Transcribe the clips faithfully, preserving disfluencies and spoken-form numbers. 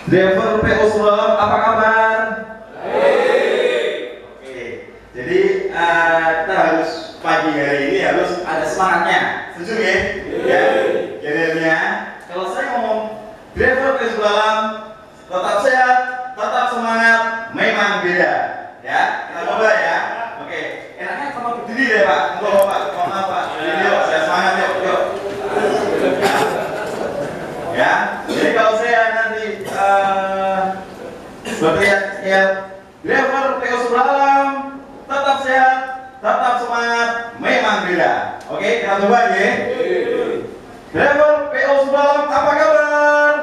Driver P O Sulalam, apa kabar? Baik. Oke, jadi uh, kita harus pagi hari ini harus ada semangatnya. Setuju ya? Ya. Jadinya kalau saya ngomong driver P O Sulalam, tetap sehat, tetap semangat, memang beda. Ya, kita coba ya. Oke, enaknya sama berdiri deh Pak. Enggak Pak, mohon maaf Pak. Jadi yuk, saya semangat yuk, yuk. Ya, jadi kalau saya nanti uh, berteriak ya, driver P O Sulalam, tetap sehat, tetap semangat, memang beda. Oke, kita coba ya. Driver P O Sulalam, apa kabar?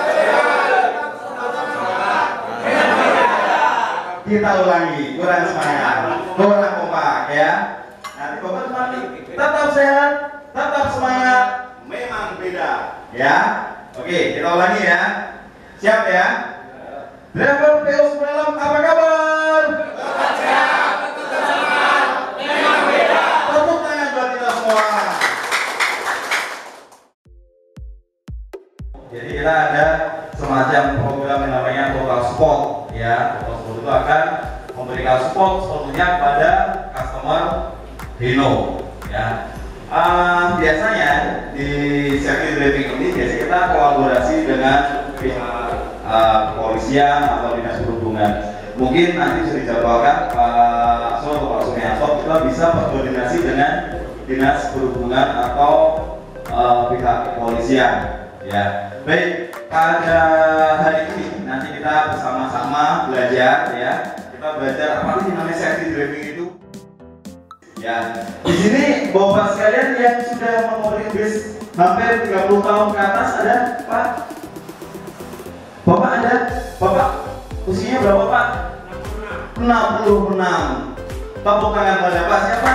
Kita ulangi, kurang semangat, kurang kompak ya. Nanti Bapak semangat, tetap sehat, tetap semangat, memang beda ya. Oke, kita ulangi ya. Siap ya? Driver P O Sulalam, apa kabar? Tetap sehat, tetap semangat, memang beda. Tepuk tangan buat kita semua. Jadi kita ada semacam program yang namanya Total Support ya. Total Support itu akan memberikan support sepenuhnya kepada customer Hino ya. Uh, biasanya di safety driving ini biasanya kita kolaborasi dengan pihak uh, kepolisian atau dinas perhubungan. Mungkin nanti bisa dijadwalkan Pak Sol atau Pak Sumianto kita bisa berkoordinasi dengan dinas perhubungan atau uh, pihak kepolisian. Ya, baik, pada hari ini nanti kita bersama-sama belajar ya. Kita belajar apa sih namanya safety driving itu. Ya, di sini Bapak sekalian yang sudah mengoperasi bis hampir tiga puluh tahun ke atas ada Pak? Bapak ada? Bapak usianya berapa Pak? enam puluh enam. Tepuk tangan pada Pak siapa?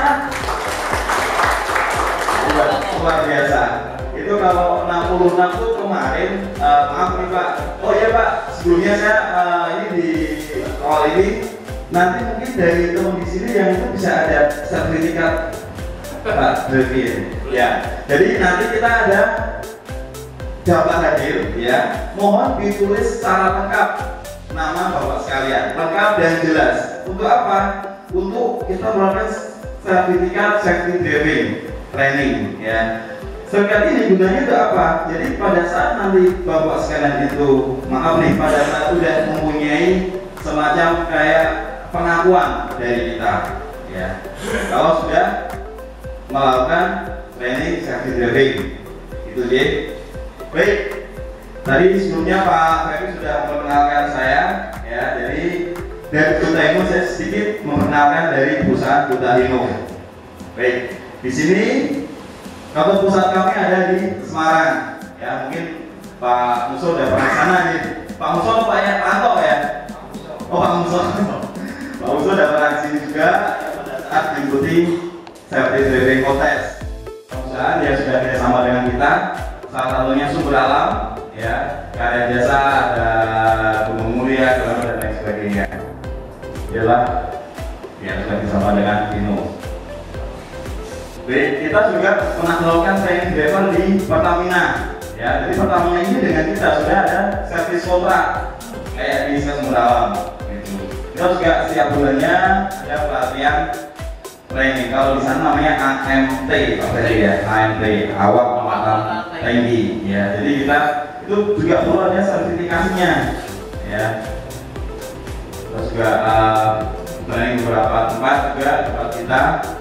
Luar biasa. Itu kalau enam puluh enam itu kemarin, uh, maaf nih Pak. Oh iya Pak, sebelumnya saya uh, ini di awal ini nanti mungkin dari teman di sini yang itu bisa ada sertifikat Pak driving. Ya. Jadi nanti kita ada daftar hadir ya. Mohon ditulis secara lengkap nama Bapak sekalian, lengkap dan jelas. Untuk apa? Untuk kita melakukan sertifikat safety driving training ya. Sertifikat ini gunanya itu apa? Jadi pada saat nanti Bapak sekalian itu, maaf nih, pada saat sudah mempunyai semacam kayak pengakuan dari kita ya. Kalau sudah melakukan training safety driving itu dia. Baik, tadi sebelumnya Pak Ferry sudah memperkenalkan saya ya. Jadi dari Duta Hino saya sedikit memperkenalkan dari perusahaan Duta Hino. Baik, di sini kantor pusat kami ada di Semarang ya. Mungkin Pak Muso udah pernah sana nih. Pak Muso Pak ya, Anto ya. Oh Pak Muso. Pak Muso udah pernah sini juga pada saat mengikuti safety driving contest. Perusahaan yang sudah kerjasama dengan kita, salah satunya Sumber Alam, ya, Karya Jasa, ada Gunung Mulia, dan lain sebagainya. Ialah yang sudah bersama dengan Hino. Baik, kita juga pernah melakukan training driver di Pertamina. Ya, jadi Pertamina ini dengan kita sudah ada service kontrak kayak di Sumber Alam. Kita juga setiap bulannya ada pelatihan training. Kalau di sana namanya A M T, Pak Ferry ya, A M T, awak muatan tinggi. Ya, jadi kita itu juga perlu ada sertifikasinya. Ya, terus juga uh, training beberapa tempat juga tempat kita.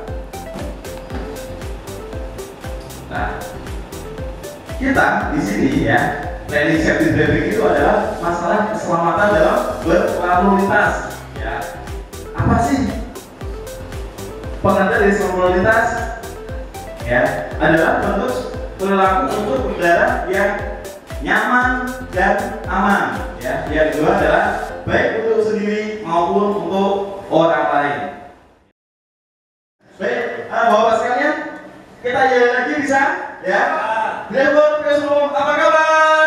Nah, kita di sini ya, training safety driving itu adalah masalah keselamatan dalam berlalu lintas. Ya, apa sih pengertian dari lalu lintas? Ya, adalah bentuk perilaku untuk berkendara yang nyaman dan aman. Ya, yang kedua adalah baik untuk sendiri maupun untuk orang lain. Baik, uh, Bapak sekalian, kita jalan lagi bisa? Ya. Driver P O Sulalam, apa kabar?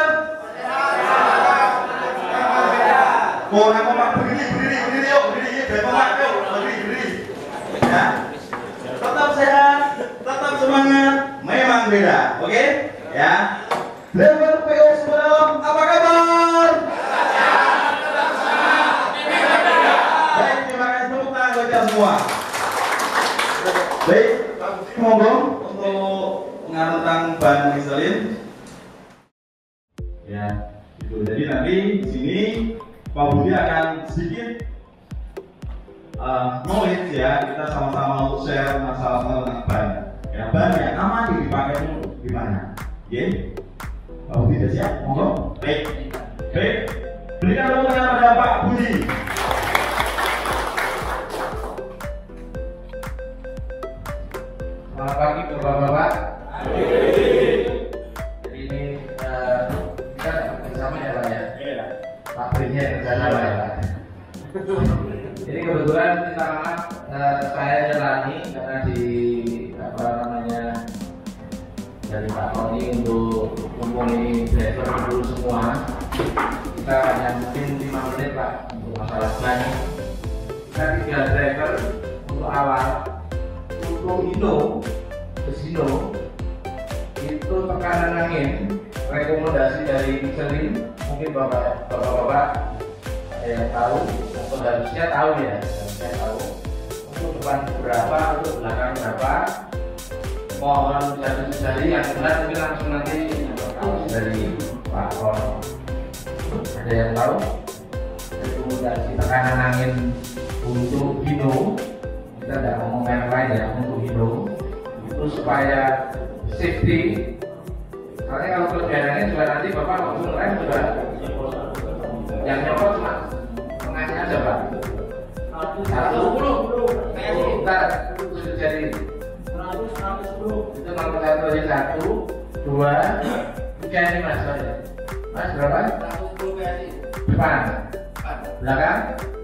Mau ngomong berdiri, berdiri, berdiri, yuk, berdiri, biar kompak, yuk, berdiri, berdiri. Ya. Tetap sehat, tetap semangat, memang beda, oke? Ya. Driver P O Sulalam, apa kabar? Baik, monggo untuk pengaruh tentang ban Michelin. Ya, itu. Jadi nanti di sini Pak Budi akan sedikit uh, knowledge ya, kita sama-sama untuk share masalah tentang ban. Ya, ban yang aman dipakai itu gimana? Oke, Pak Budi sudah siap? Monggo. Baik, baik. Berikan tepuk tangan pada Pak Budi. Selamat pagi Bapak-bapak. Jadi ini uh, kita bersama ya Pak ya. Pabriknya yang sana Pak ya. Jadi kebetulan minta maaf uh, saya jalani karena di apa namanya dari Pak Tony untuk mempunyai driver dulu semua. Kita hanya mungkin lima menit Pak untuk masalah ban. Kita tiga driver untuk awal. Untuk Hino, Hino itu tekanan angin rekomendasi dari Michelin, mungkin bapak bapak ada yang tahu atau harusnya tahu ya, harusnya tahu untuk depan berapa, untuk belakang berapa. Mohon jari-jari yang benar mungkin langsung nanti dari Pak Kon. Ada yang tahu rekomendasi tekanan angin untuk Hino? Kita tidak ngomong yang lain ya, untuk Hino itu supaya safety, karena kalau kelebihannya juga nanti Bapak waktu ngerem juga yang nyopot cuma tengahnya aja Pak satu kita sudah jadi itu nomor satu aja, satu dua tiga ini Mas aja Mas berapa? Depan belakang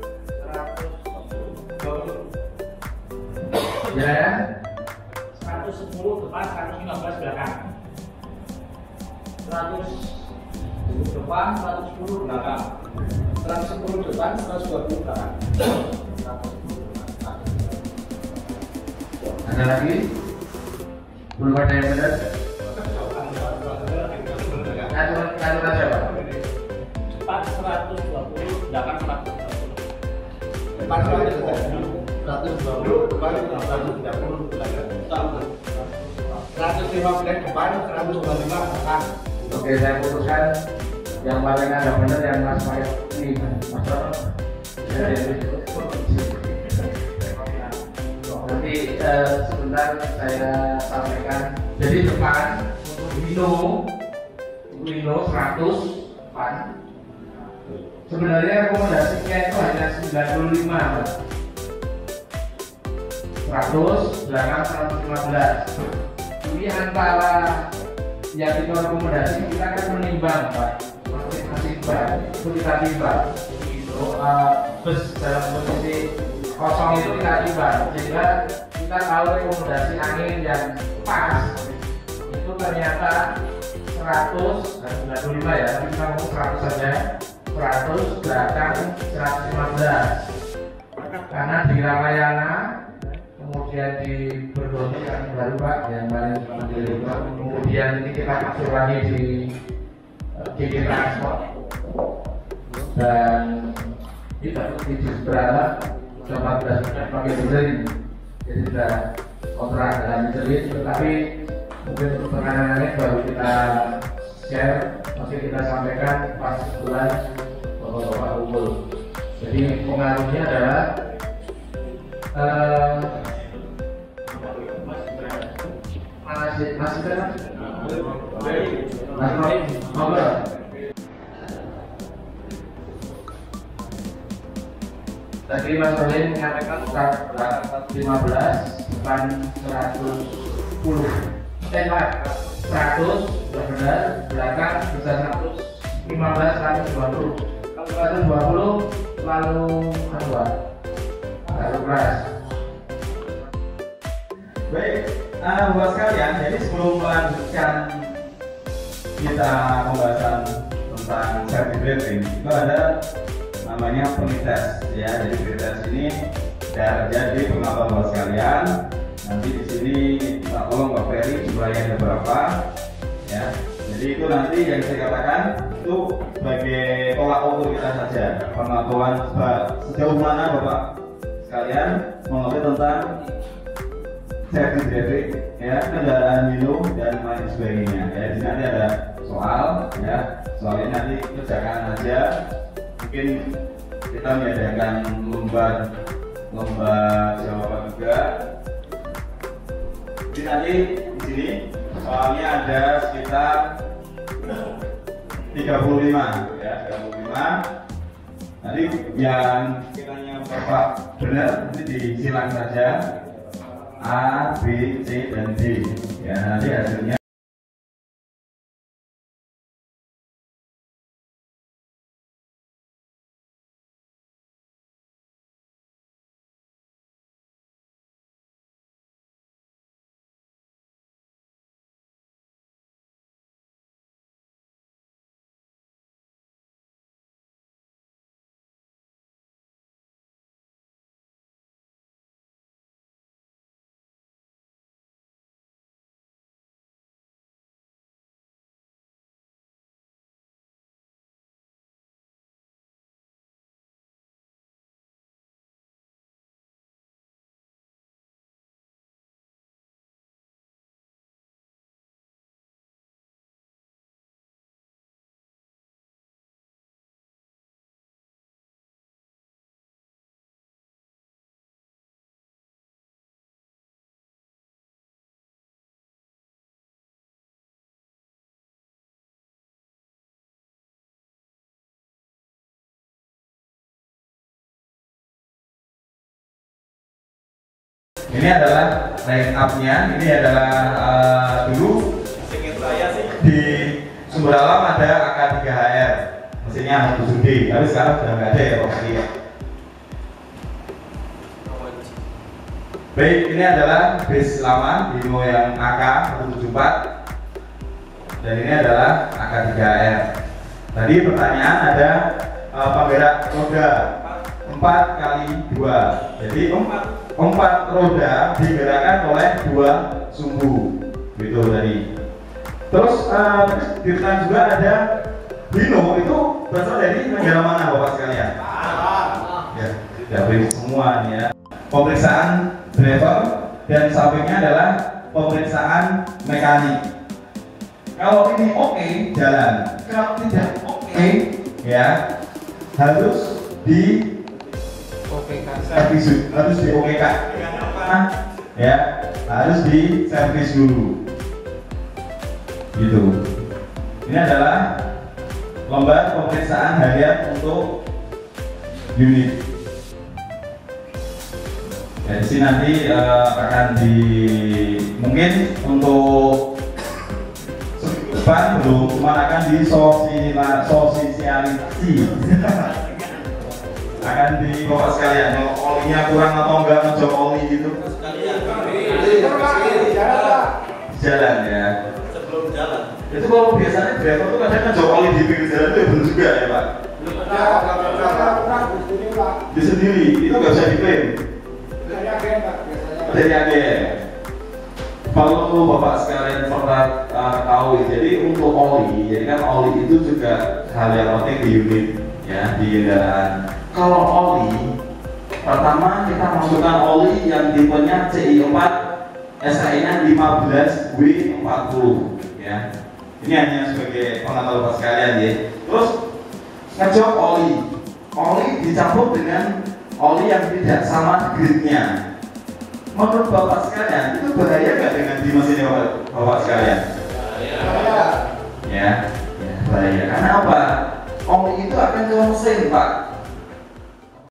ya, seratus sepuluh depan, seratus lima belas belakang. seratus depan, seratus sepuluh belakang. seratus sepuluh depan, seratus dua puluh belakang. Ada lagi? Belum ada yang benar? Aturan aturan aja Pak. Depan seratus dua puluh, belakang seratus dua puluh. Depan seratus dua puluh, seratus dua puluh, depan seratus tiga puluh, seratus lima belas depan, seratus dua puluh lima belakang. Oke, saya putuskan yang paling ada benar yang Mas Mike ini, Mas Ron. Nanti eh, sebentar saya sampaikan. Jadi depan untuk Hino, untuk Hino seratus depan. Sebenarnya rekomendasinya itu hanya sembilan puluh lima, Mas. seratus, belakang seratus lima belas. Ini antara yang kita rekomendasi, kita akan menimbang Pak, masing-masing ban itu kita timbang. Itu uh, bus dalam posisi kosong itu kita timbang, sehingga kita tahu rekomendasi angin yang pas itu ternyata seratus dan sembilan puluh lima ya, tapi kita ngomong seratus saja, seratus belakang seratus lima belas. Karena di Ramayana, kemudian di Berdoni yang baru Pak, yang paling Pak, kemudian ini kita masuk lagi di G G Transport dan di di seberapa sudah empat belas bulan pakai Michelin, jadi sudah kontrak dengan Michelin, tetapi mungkin untuk penanganannya baru kita share, masih kita sampaikan pas bulan bapak-bapak kumpul. Jadi pengaruhnya adalah uh, masih masih kan? Mas Roy, ngobrol. Tadi Mas Roy menyampaikan seratus lima belas, depan seratus sepuluh. Eh, seratus, benar, belakang bisa seratus lima belas, seratus dua puluh. Kalau seratus dua puluh lalu apa? Lalu keras. Baik, uh, buat sekalian, jadi sebelum melanjutkan kita pembahasan tentang safety rating, itu ada namanya pretest ya. Jadi pretest ini terjadi pengalaman buat sekalian. Nanti di sini kita tolong Pak Ferry jumlahnya ada berapa ya. Jadi itu nanti yang saya katakan itu sebagai tolak ukur kita saja, pengetahuan sejauh mana Bapak sekalian mengerti tentang safety traffic, ya, kendaraan minum dan lain sebagainya. Ya, di sini nanti ada soal, ya, soal ini nanti kerjakan aja. Mungkin kita mengadakan lomba lomba jawaban juga. Jadi nanti di sini soalnya ada sekitar tiga puluh lima, ya, tiga puluh lima. Nanti yang kiranya Bapak benar nanti disilang saja A, B, C, dan D. Ya, nanti hasilnya. Ini adalah line up-nya. Ini adalah uh, dulu Singkat saya sih di Sumber Alam ada A K tiga H R, mesinnya satu D, tapi sekarang sudah nggak ada ya Pak. Baik, ini adalah base lama Dino yang A K satu tujuh empat, dan ini adalah A K tiga H R. Tadi pertanyaan ada uh, penggerak roda empat kali dua, jadi empat empat roda digerakkan oleh dua sumbu, gitu tadi. Terus uh, ditekan juga ada Dino itu berasal dari negara mana Bapak sekalian? Ya, tidak boleh semua nih ya. Pemeriksaan driver dan sampingnya adalah pemeriksaan mekanik. Kalau ini oke, okay, jalan. Kalau tidak oke, okay, ya harus di servis, harus di O K K, ya harus di servis dulu. Gitu. Ini adalah lomba pemeriksaan harian untuk unit. Ya, di sini nanti uh, akan di mungkin untuk depan belum, cuma akan di sosialisasi akan di Bapak sekalian. Kalau olinya kurang atau enggak ngejok oli gitu jalan ya. sebelum jalan Itu kalau biasanya driver tuh kadang ngejok oli di pinggir jalan itu ya benar juga ya Pak. Di sendiri itu nggak bisa diklaim dari agen. Kalau Bapak sekalian pernah uh, tahu, jadi untuk oli, jadi kan oli itu juga hal yang penting di unit ya, di kendaraan. Kalau oli, pertama kita masukkan oli yang tipenya C I empat, S A I-nya lima belas W empat puluh ya. Ini hanya sebagai pengetahuan Bapak sekalian ya. Terus ngejok oli, oli dicampur dengan oli yang tidak sama grade-nya. Menurut Bapak sekalian, itu bahaya nggak dengan di mesinnya Bapak, Bapak sekalian? Bahaya. Ya, ya bahaya. Karena apa? Oli itu akan ke mesin Pak.